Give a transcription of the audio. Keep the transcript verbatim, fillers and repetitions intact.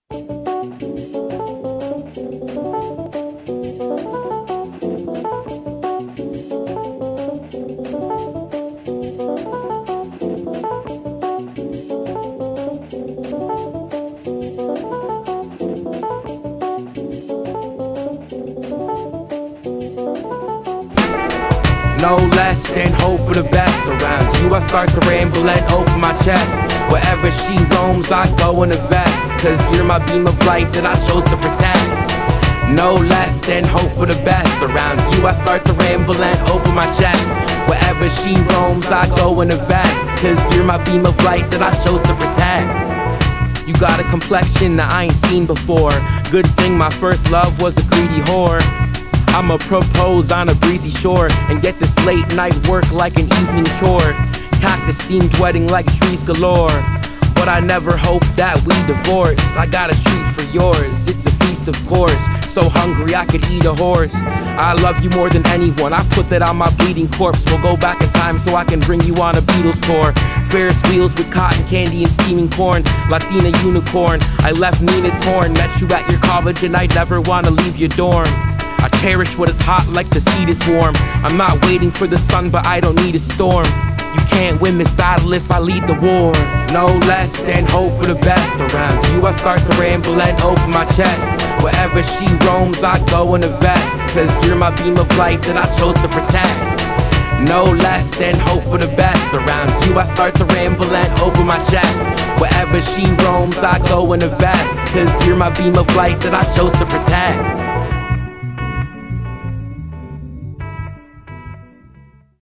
No less than hope for the best. Around you I start to ramble and open my chest. Wherever she roams I go in a vest, cause you're my beam of light that I chose to protect. No less than hope for the best. Around you I start to ramble and open my chest. Wherever she roams I go in a vest, cause you're my beam of light that I chose to protect. You got a complexion that I ain't seen before. Good thing my first love was a greedy whore. I'ma propose on a breezy shore and get this late night work like an evening chore. Cactus steamed wedding like trees galore. But I never hope that we divorce. I got a treat for yours, it's a feast of course. So hungry I could eat a horse. I love you more than anyone, I put that on my bleeding corpse. We'll go back in time so I can bring you on a Beatles tour. Ferris wheels with cotton candy and steaming corn. Latina unicorn, I left Nina torn. Met you at your college and I never wanna leave your dorm. I cherish what is hot like the seed is warm. I'm not waiting for the sun, but I don't need a storm. You can't win this battle if I lead the war. No less than hope for the best. Around you I start to ramble and open my chest. Wherever she roams I go in a vest, cause you're my beam of light that I chose to protect. No less than hope for the best. Around you I start to ramble and open my chest. Wherever she roams I go in a vest, cause you're my beam of light that I chose to protect.